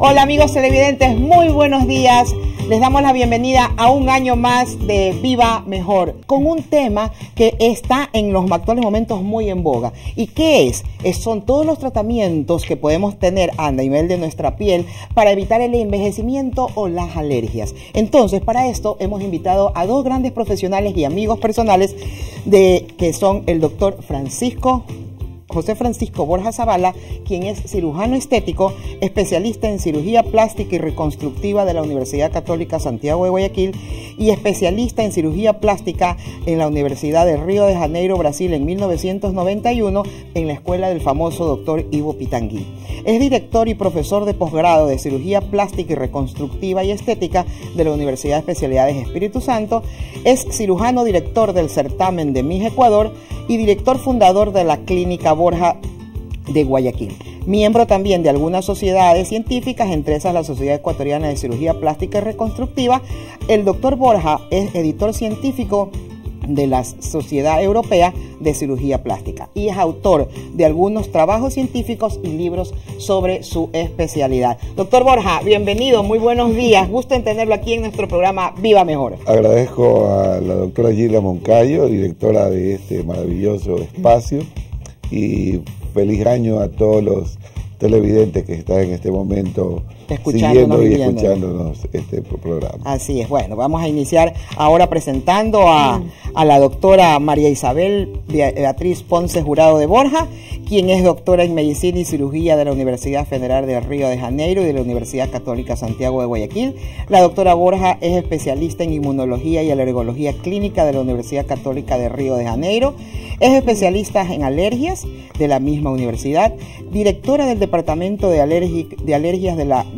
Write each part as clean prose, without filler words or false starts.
Hola amigos televidentes, muy buenos días. Les damos la bienvenida a un año más de Viva Mejor, con un tema que está en los actuales momentos muy en boga. ¿Y qué es? Son todos los tratamientos que podemos tener a nivel de nuestra piel para evitar el envejecimiento o las alergias. Entonces, para esto hemos invitado a dos grandes profesionales y amigos personales que son el doctor José Francisco Borja Zavala, quien es cirujano estético, especialista en cirugía plástica y reconstructiva de la Universidad Católica Santiago de Guayaquil y especialista en cirugía plástica en la Universidad de Río de Janeiro, Brasil, en 1991, en la escuela del famoso doctor Ivo Pitangui. Es director y profesor de posgrado de cirugía plástica y reconstructiva y estética de la Universidad de Especialidades Espíritu Santo, es cirujano director del certamen de Miss Ecuador y director fundador de la Clínica Borja de Guayaquil. Miembro también de algunas sociedades científicas, entre esas la Sociedad Ecuatoriana de Cirugía Plástica y Reconstructiva. El doctor Borja es editor científico de la Sociedad Europea de Cirugía Plástica y es autor de algunos trabajos científicos y libros sobre su especialidad. Doctor Borja, bienvenido, muy buenos días, gusto en tenerlo aquí en nuestro programa Viva Mejor. Agradezco a la doctora Gilda Moncayo, directora de este maravilloso espacio, y feliz año a todos los televidentes que están en este momento siguiendo y escuchándonos este programa. Así es, bueno, vamos a iniciar ahora presentando a la doctora María Isabel Beatriz Ponce Jurado de Borja, quien es doctora en Medicina y Cirugía de la Universidad Federal de Río de Janeiro y de la Universidad Católica Santiago de Guayaquil. La doctora Borja es especialista en Inmunología y Alergología Clínica de la Universidad Católica de Río de Janeiro. Es especialista en alergias de la misma universidad, directora del Departamento de Alergias de la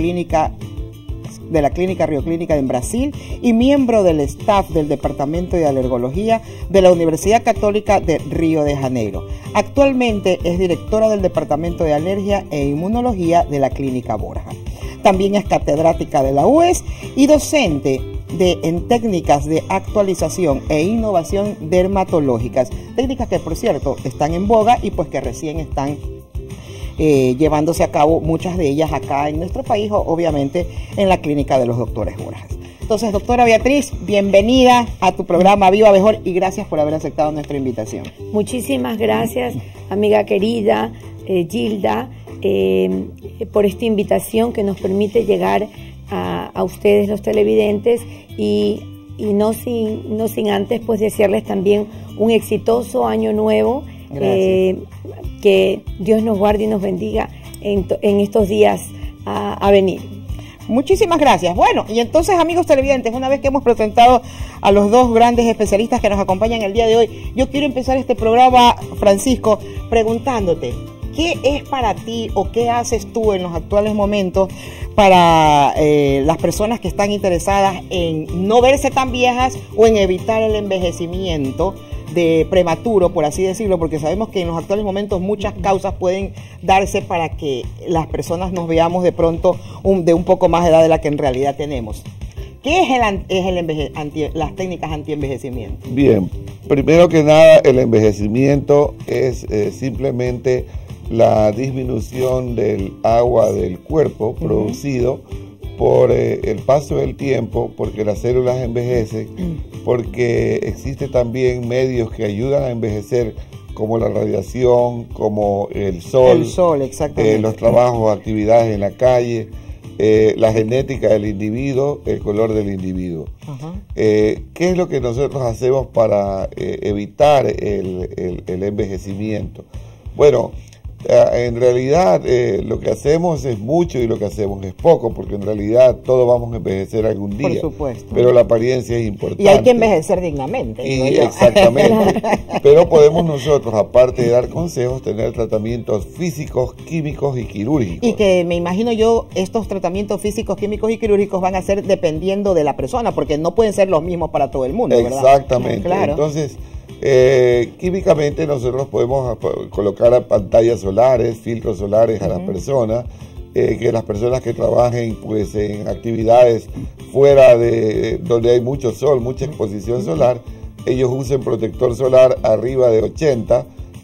Clínica Río Clínica en Brasil y miembro del staff del Departamento de Alergología de la Universidad Católica de Río de Janeiro. Actualmente es directora del Departamento de Alergia e Inmunología de la Clínica Borja. También es catedrática de la UES y docente en técnicas de actualización e innovación dermatológicas, técnicas que por cierto están en boga y pues que recién están llevándose a cabo muchas de ellas acá en nuestro país, obviamente en la clínica de los doctores Borjas. Entonces, doctora Beatriz, bienvenida a tu programa Viva Mejor y gracias por haber aceptado nuestra invitación. Muchísimas gracias, amiga querida Gilda, por esta invitación que nos permite llegar a ustedes los televidentes y no sin antes pues desearles también un exitoso año nuevo. Que Dios nos guarde y nos bendiga en estos días a venir. Muchísimas gracias. Bueno, y entonces, amigos televidentes, una vez que hemos presentado a los dos grandes especialistas que nos acompañan el día de hoy, yo quiero empezar este programa, Francisco, preguntándote, ¿qué es para ti o qué haces tú en los actuales momentos para las personas que están interesadas en no verse tan viejas o en evitar el envejecimiento de prematuro, por así decirlo, porque sabemos que en los actuales momentos muchas causas pueden darse para que las personas nos veamos de pronto de un poco más de edad de la que en realidad tenemos? ¿Qué es las técnicas anti-envejecimiento? Bien, primero que nada, el envejecimiento es simplemente la disminución del agua del cuerpo producido por el paso del tiempo, porque las células envejecen, porque existe también medios que ayudan a envejecer, como la radiación, como el sol, exactamente. Los trabajos, actividades en la calle, la genética del individuo, el color del individuo. ¿Qué es lo que nosotros hacemos para evitar el envejecimiento? Bueno, en realidad lo que hacemos es mucho y lo que hacemos es poco, porque en realidad todos vamos a envejecer algún día. Por supuesto. Pero la apariencia es importante. Y hay que envejecer dignamente. Exactamente. Pero podemos nosotros, aparte de dar consejos, tener tratamientos físicos, químicos y quirúrgicos. Y que me imagino yo, estos tratamientos físicos, químicos y quirúrgicos van a ser dependiendo de la persona, porque no pueden ser los mismos para todo el mundo, ¿verdad? Exactamente. Claro. Entonces, químicamente nosotros podemos colocar pantallas solares, filtros solares a las personas, que las personas que trabajen pues en actividades fuera de donde hay mucho sol, mucha exposición solar, ellos usen protector solar arriba de 80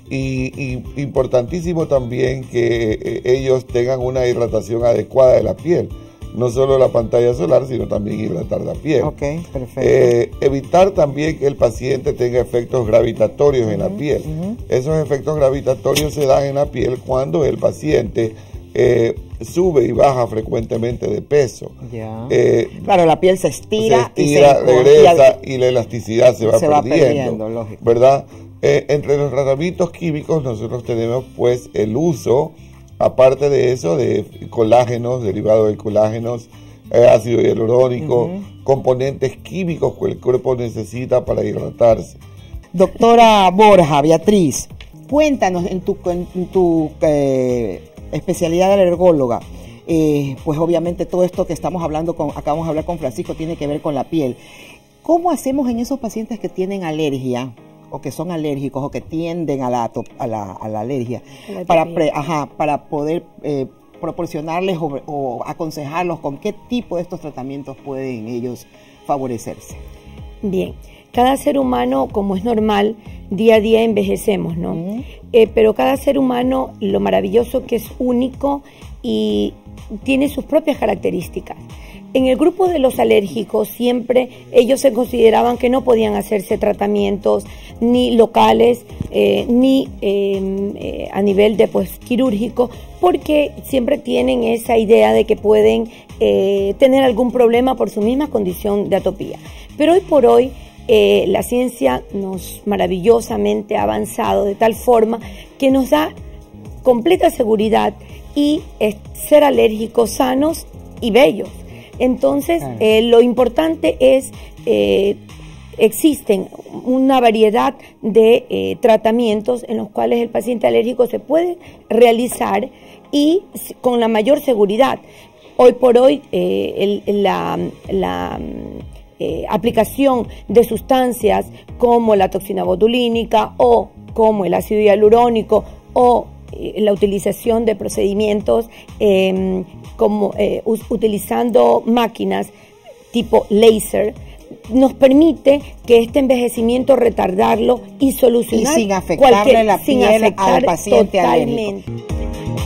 Y importantísimo también que ellos tengan una hidratación adecuada de la piel. No solo la pantalla solar, sino también hidratar la piel. Ok, perfecto. Evitar también que el paciente tenga efectos gravitatorios en la piel. Esos efectos gravitatorios se dan en la piel cuando el paciente sube y baja frecuentemente de peso. Ya. Claro, la piel se estira y se regresa y la elasticidad se va perdiendo, lógico. ¿Verdad? Entre los tratamientos químicos nosotros tenemos pues el uso, aparte de eso, de colágenos, derivados de colágenos, ácido hialurónico, componentes químicos que el cuerpo necesita para hidratarse. Doctora Borja, Beatriz, cuéntanos en tu especialidad de alergóloga, pues obviamente todo esto que acabamos de hablar con Francisco tiene que ver con la piel. ¿Cómo hacemos en esos pacientes que tienen alergia o que son alérgicos o que tienden a la alergia para poder proporcionarles o aconsejarlos con qué tipo de estos tratamientos pueden ellos favorecerse? Bien, cada ser humano, como es normal, día a día envejecemos, ¿no? Pero cada ser humano, lo maravilloso que es único y tiene sus propias características. En el grupo de los alérgicos siempre ellos se consideraban que no podían hacerse tratamientos ni locales ni a nivel de quirúrgico, porque siempre tienen esa idea de que pueden tener algún problema por su misma condición de atopía. Pero hoy por hoy la ciencia nos maravillosamente ha avanzado de tal forma que nos da completa seguridad y ser alérgicos sanos y bellos. Entonces, lo importante es, existen una variedad de tratamientos en los cuales el paciente alérgico se puede realizar y con la mayor seguridad. Hoy por hoy, la aplicación de sustancias como la toxina botulínica o como el ácido hialurónico o la utilización de procedimientos utilizando máquinas tipo láser nos permite que este envejecimiento retardarlo y solucionar y sin afectarle la piel al paciente totalmente. alérgico.